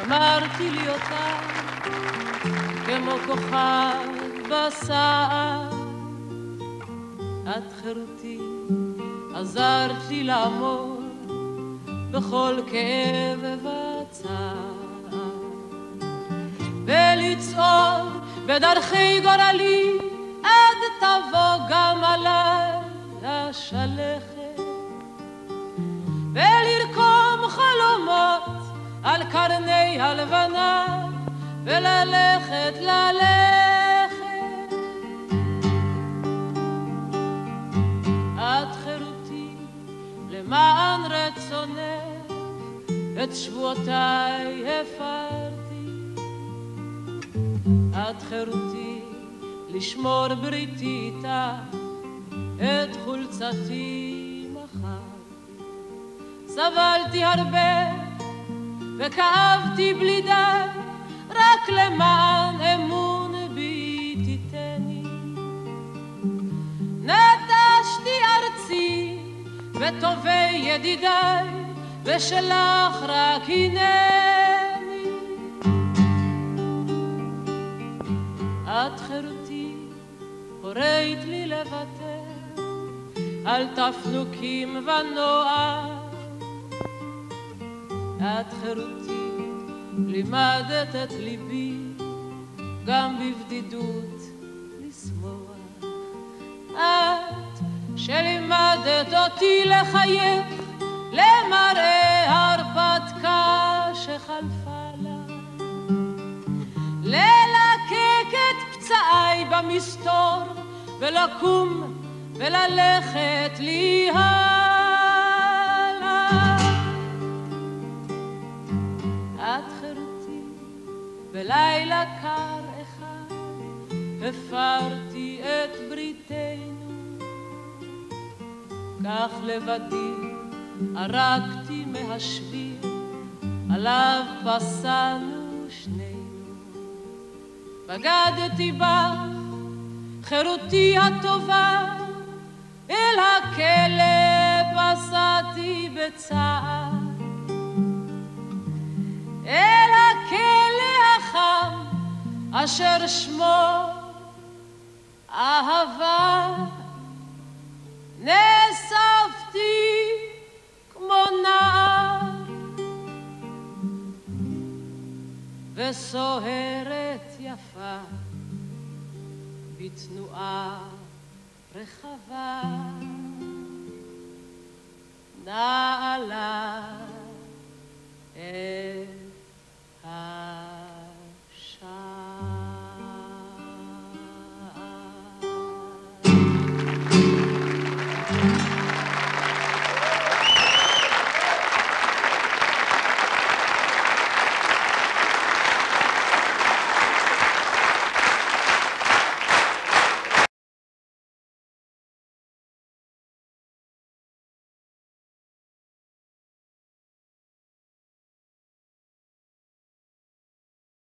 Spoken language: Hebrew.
שמרתי לי אותה כמו כוכב בסער. את חירותי, עזרת לי לעמוד בכל כאב וצער, ולצעוד בדרכי גורלי עד תבוא גם עליי השלכת, ולרקום חלומות על קרני הלבנה וללכת את חירותי למען רצונך את שבועותיי הפרתי. את חירותי לשמור בריתי איתך את חולצתי מחרתי. סבלתי הרבה וכאבתי בלי די רק למען אמון בי תיתני. נטשתי ארצי וטובי ידידיי ושלך רק הנני. את חירותי הורית לי לוותר על תפנוקים ונוער. את חירותי לימדת את ליבי גם בבדידות לשמוח. את שלימדת אותי לחייך למראה הרפתקה שחלפה לה, ללקק את פצעי במסתור ולקום וללכת לי הלאה. את חירותי בלילה קר אחד הפרתי את בריתנו, כך לבדי ערקתי מהשביל עליו פסענו שנינו. בגדתי בך חירותי הטובה, אל הכלא פסעתי בצער, אל הכלא החם אשר שמו אהבה. נאספתי כמו נער וסוהרת יפה בתנועה רחבה, נעלה את